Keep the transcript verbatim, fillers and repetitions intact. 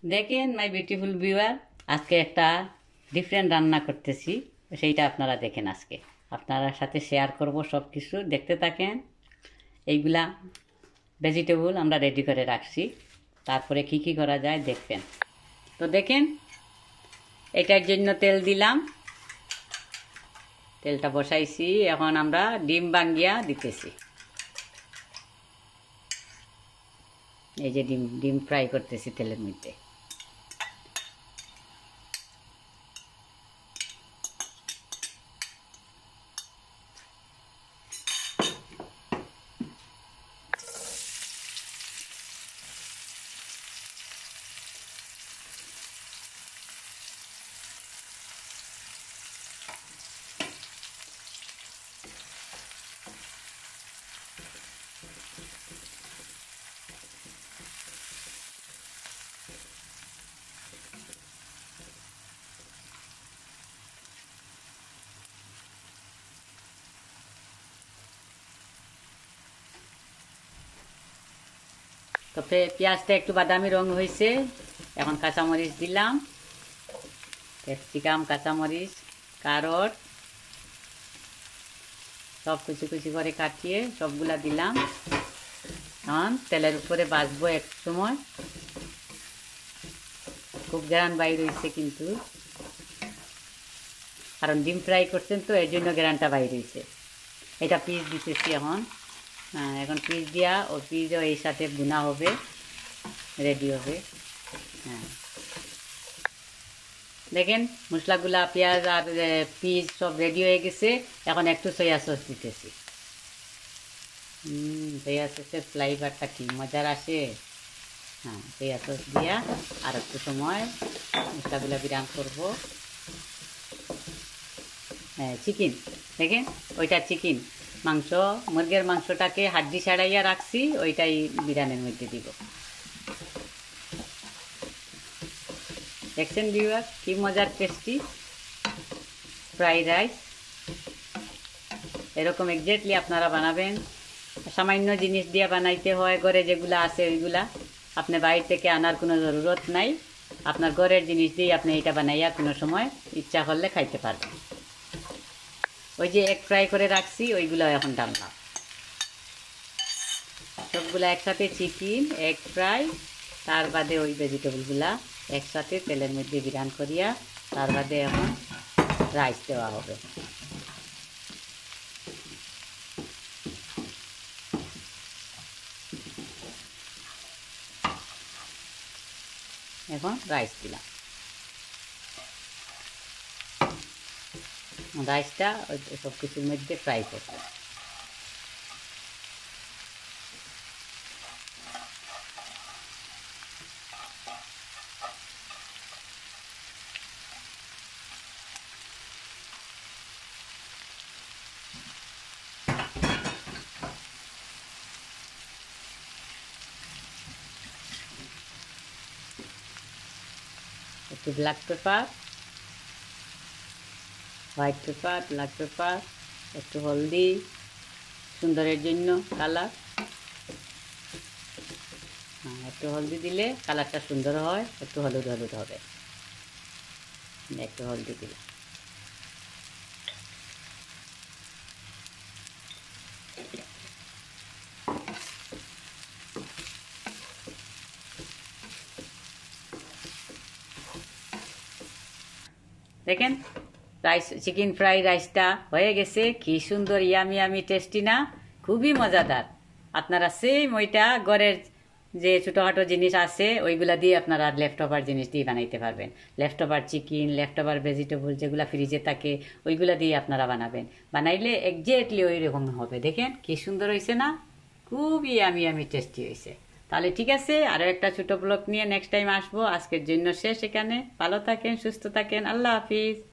দেখেন my beautiful viewer, আজকে একটা ডিফারেন্ট রান্না করতেছি, সেইটা আপনারা দেখেন। আজকে আপনারা সাথে শেয়ার করব, সব কিছু দেখতে থাকেন। এইগুলা ভেজিটেবল আমরা রেডি করে রাখছি, তারপরে কি কি করা যায় দেখবেন। তো দেখেন, এটার জন্য তেল দিলাম, তেলটা বসাইছি। এখন আমরা ডিম ভাঙ্গিয়া দিতেছি। এই যে ডিম ডিম ফ্রাই করতেছি তেলের মধ্যে। তো পেঁয়াজটা একটু বাদামি রং হয়েছে, এখন কাঁচামরিচ দিলাম, ক্যাপসিকাম, কাঁচামরিচ, কারট সব কুচি কুচি করে কাটিয়ে সবগুলা দিলাম। এখন তেলের উপরে ভাজবো এক সময়। খুব গ্রান বাইর হয়েছে কিন্তু, কারণ ডিম ফ্রাই করছেন তো এর জন্য গ্রানটা বাইর হয়েছে। এটা পিস দিতেছি এখন। হ্যাঁ, এখন পিস দিয়া ও পিসও এই সাথে বুনা হবে, রেডি হবে। হ্যাঁ, দেখেন মশলাগুলা, পেঁয়াজ আর পিস সব রেডি হয়ে গেছে। এখন একটু সয়া সস দিতেছি। হুম সয়া সসের ফ্লেভারটা কি মজার আসে। হ্যাঁ, সয়া সস দিয়া আর একটু সময় মশলাগুলা বিরাম করবো। হ্যাঁ, চিকেন দেখেন, ওইটা চিকেন মাংস, মুরগির মাংসটাকে হাড্ডি ছাড়াইয়া রাখছি, ওইটাই বিরিয়ানির মধ্যে দিব। দেখছেন ভিউয়ার, কি মজার টেস্টি ফ্রাইড রাইস। এরকম এক্স্যাক্টলি আপনারা বানাবেন। সামান্য জিনিস দিয়ে বানাইতে হয়, ঘরে যেগুলো আছে ওইগুলা, আপনি বাইরে থেকে আনার কোনো জরুরত নাই। আপনার ঘরের জিনিস দিয়ে আপনি এটা বানাইয়া কোনো সময় ইচ্ছা করলে খাইতে পারবেন। ওই যে এগ ফ্রাই করে রাখছি, ওইগুলো এখন ডাললাম সবগুলো একসাথে, চিকেন, এগ ফ্রাই, তার বাদে ওই ভেজিটেবলগুলা একসাথে তেলের মধ্যে বিরান করিয়া, তার বাদে এখন রাইস দেওয়া হবে। এখন রাইস দিলাম, রাইসটা সব কিছুর মধ্যে ফ্রাই করবো। একটু black pepper, white pepper, black pepper, একটু হলদি সুন্দরের জন্য কালার। হ্যাঁ, একটু হলদি দিলে কালারটা সুন্দর হয়, একটু হলুদ হলুদ হবে। একটু হলদি দিলাম। দেখেন রাইস, চিকেন ফ্রাই রাইসটা হয়ে গেছে। কি সুন্দর, ইয়ামি ইয়ামি টেস্টি না, খুবই মজাদার। আপনারা সেম ওইটা ঘরের যে ছোটোখাটো জিনিস আছে ওইগুলা দিয়ে আপনারা লেফট ওভার জিনিস দিয়ে বানাইতে পারবেন। Left over chicken, left over vegetable যেগুলো ফ্রিজে থাকে ওইগুলা দিয়ে আপনারা বানাবেন। বানাইলে এক্স্যাক্টলি ওই রকম হবে। দেখেন কি সুন্দর হয়েছে না, খুবই ইয়ামি ইয়ামি টেস্টি হয়েছে। তাহলে ঠিক আছে, আরও একটা ছোটো ব্লগ নিয়ে নেক্সট টাইম আসবো। আজকের জন্য শেষ এখানে। ভালো থাকেন, সুস্থ থাকেন, আল্লাহ হাফিজ।